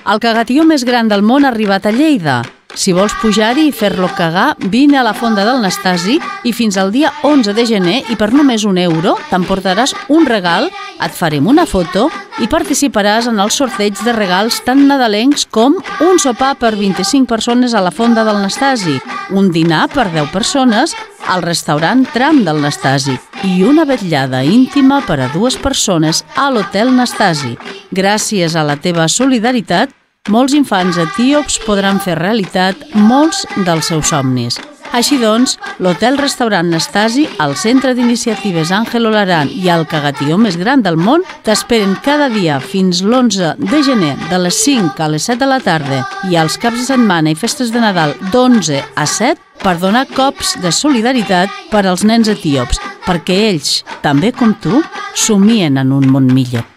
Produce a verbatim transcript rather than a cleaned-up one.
El cagatió més gran del món ha arribat a Lleida. Si vols pujar-hi i fer-lo cagar, vine a la Fonda del Nastasi i fins al dia onze de gener i per només un euro t'emportaràs un regal, et farem una foto i participaràs en el sorteig de regals tan nadalencs com un sopar per vint-i-cinc persones a la Fonda del Nastasi, un dinar per deu persones al restaurant Tram del Nastasi i una vetllada íntima per a dues persones a l'Hotel Nastasi. Gràcies a la teva solidaritat, molts infants etíops podran fer realitat molts dels seus somnis. Així doncs, l'Hotel-Restaurant Nastasi, el Centre d'Iniciatives Àngel Olaran i el cagatió més gran del món t'esperen cada dia fins l'onze de gener de les cinc a les set de la tarda i als caps de setmana i festes de Nadal d'onze a set per donar cops de solidaritat per als nens etíops, perquè ells, també com tu, somien en un món millor.